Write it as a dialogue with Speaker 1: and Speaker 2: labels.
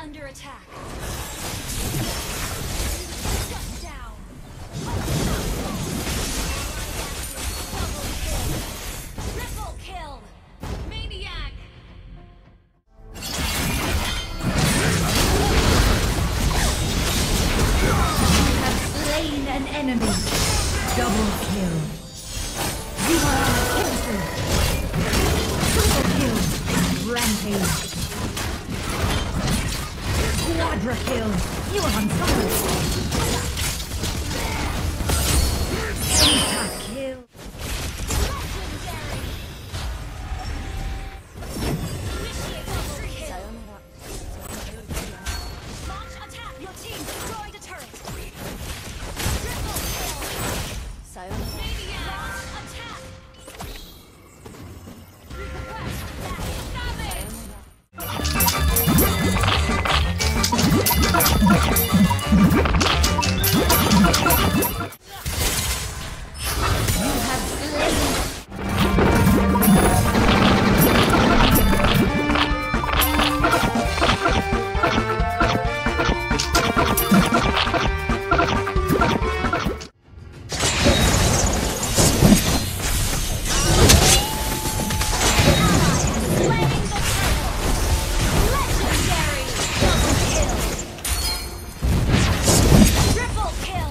Speaker 1: under attack. Shut down. Double kill. Triple kill. Maniac.
Speaker 2: You have slain an enemy. Double kill. You are invincible. Triple kill. Rampage. Quadra kill. You are unstoppable. Penta kill.
Speaker 1: Launch attack. Your team destroyed a turret. Triple kill. Maniac. Launch attack.
Speaker 2: You have slain.
Speaker 1: Legendary. Double kill. Triple kill.